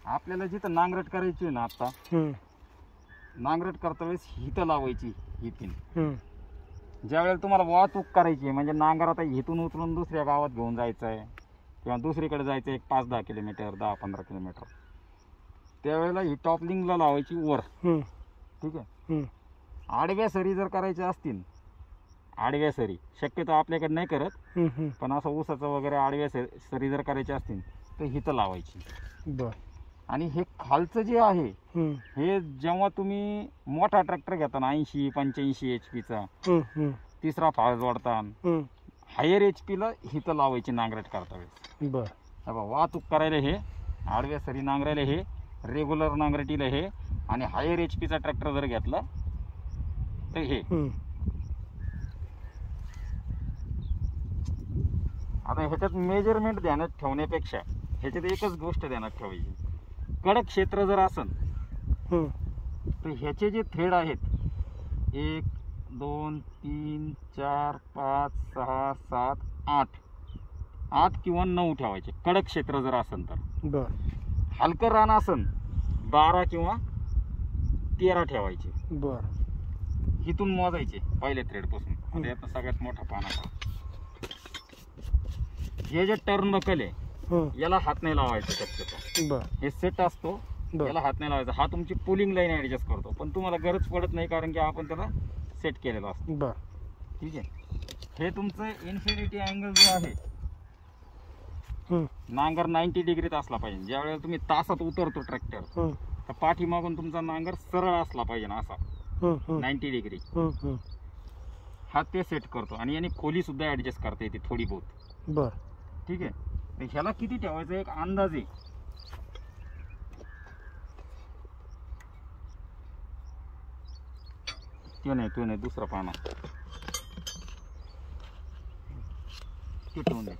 आपल्याला जिथं नांगरट करायची आहे ना आता, नांगरट करता वेळेस हिथं लावायची ही पिन. ज्या वेळेला तुम्हाला वाहतूक करायची आहे, म्हणजे नांगर आता इथून उचलून दुसऱ्या गावात घेऊन जायचं आहे किंवा दुसरीकडे जायचं आहे 5-10 किलोमीटर 10-15 किलोमीटर, त्यावेळेला ही टॉपलिंगला लावायची वर. ठीक आहे. आडव्या सरी जर करायच्या असतील, आडव्या सरी शक्यतो आपल्याकडे नाही करत, पण असं ऊसाचं वगैरे आडव्या सरी जर करायची असतील तर हिथं लावायची. आणि हे खालचं जे आहे हे जेव्हा तुम्ही मोठा ट्रॅक्टर घेता ना 80-85 HP चा, तिसरा फाळ जोडता, हायर HP ला हिथं लावायची नांगरट करता वेळेस. वाहतूक करायला हे, आडव्या सरी नांगरायला हे, रेग्युलर नांगरटीला हे, आणि हायर HP चा ट्रॅक्टर जर घेतला तर हे. आता ह्याच्यात मेजरमेंट ध्यानात ठेवण्यापेक्षा ह्याच्यात एकच गोष्ट ध्यानात ठेवायची, कडक क्षेत्र जर असेल तर ह्याचे जे थ्रेड आहेत 1 2 3 4 5 6 7 8 किंवा 9 ठेवायचे कडक क्षेत्र जर असेल तर. हलकं रान असेल 12 किंवा 13 ठेवायचे. इथून मोजायचे पहिल्या थ्रेड पासून. आता यात सगळ्यात मोठा पाना, हे जे टर्न बकल आहे याला हात नाही लावायचा शक्यतो. हे सेट असतो, याला हात नाही लावायचा. हा तुमची पुलिंग लाईन ऍडजस्ट करतो, पण तुम्हाला गरज पडत नाही कारण की आपण त्याला सेट केलेला असतो. ठीक आहे. हे तुमचं इन्फिनिटी अँगल जो आहे, नांगर 90 डिग्रीत असला पाहिजे. ज्या वेळेला तुम्ही तासात उतरतो ट्रॅक्टर तर पाठीमागून तुमचा नांगर सरळ असला पाहिजे ना, असा 90 डिग्री. हा ते सेट करतो आणि याने खोली सुद्धा ऍडजस्ट करता येते थोडी बहुत. ठीक आहे. ह्याला किती ठेवायचं एक अंदाजे, तो नाही दुसरा पाना ते ठेवून दे.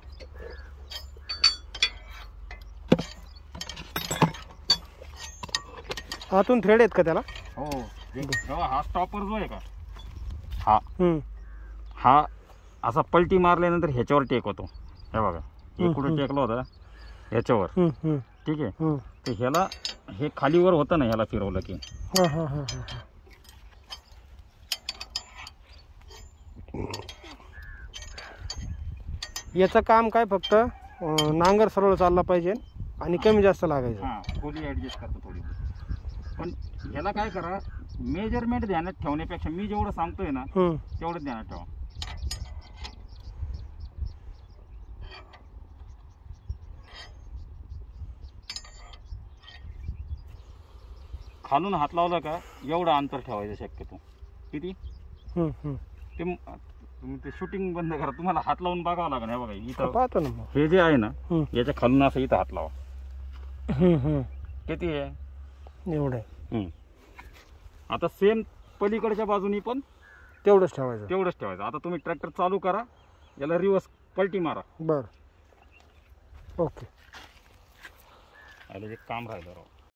आतून थ्रेड आहेत का त्याला? हो. हा स्टॉपर जो आहे का, हा असा पलटी मारल्यानंतर ह्याच्यावर टेक होतो. हे बघा, हे कुठे टेकला होता ह्याच्यावर. ठीक आहे. तर ह्याला हे खालीवर होतं ना, ह्याला फिरवलं की याचं काम काय, फक्त नांगर सरळ चालला पाहिजे आणि कमी जास्त लागायचं. खोली ऍडजस्ट करतो थोडी. पण ह्याला काय करा, मेजरमेंट ध्यानात ठेवण्यापेक्षा मी जेवढं सांगतोय ना तेवढं ध्यानात ठेवा. खालून हात लावला का एवढं अंतर ठेवायचं शक्यतो. किती ते शूटिंग बंद करा, तुम्हाला हात लावून बघावं लागेल. हे बघा इथं पाहतो ना, हे जे आहे ना याच्या खालून असं इथं हात लावा. किती आहे? एवढं आहे. आता सेम पलीकडच्या बाजूनी पण तेवढंच ठेवायचं. आता तुम्ही ट्रॅक्टर चालू करा, याला रिवर्स पलटी मारा. ओके. आले जे काम राहिलं राव.